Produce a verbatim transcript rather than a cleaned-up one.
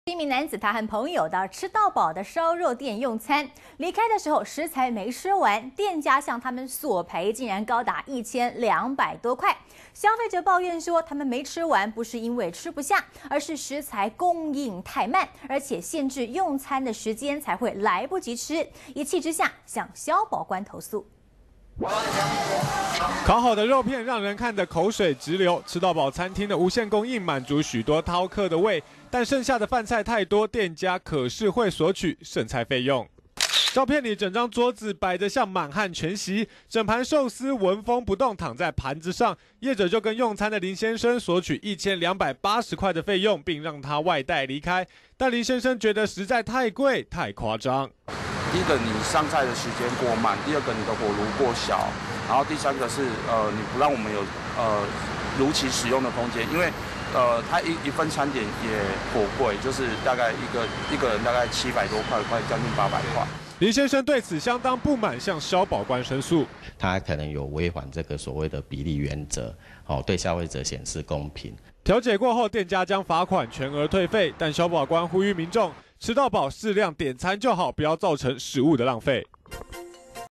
一名男子他和朋友到吃到饱的烧肉店用餐，离开的时候食材没吃完，店家向他们索赔，竟然高达一千两百多块。消费者抱怨说，他们没吃完不是因为吃不下，而是食材供应太慢，而且限制用餐的时间才会来不及吃。一气之下向消保官投诉。 烤好的肉片让人看得口水直流。吃到饱餐厅的无限供应满足许多饕客的胃，但剩下的饭菜太多，店家可是会索取剩菜费用。照片里整张桌子摆得像满汉全席，整盘寿司纹风不动躺在盘子上，业者就跟用餐的林先生索取一千两百八十块的费用，并让他外带离开。但林先生觉得实在太贵、太夸张。 第一个，你上菜的时间过慢；第二个，你的火炉过小；然后第三个是呃，你不让我们有呃如期使用的空间，因为呃，它一一份餐点也颇贵，就是大概一个一个人大概七百多块，快将近八百块。 林先生对此相当不满，向消保官申诉。 他可能有违反这个所谓的比例原则，哦，对消费者显示公平。 调解过后，店家将罚款全额退费，但消保官呼吁民众。 吃到饱，适量点餐就好，不要造成食物的浪费。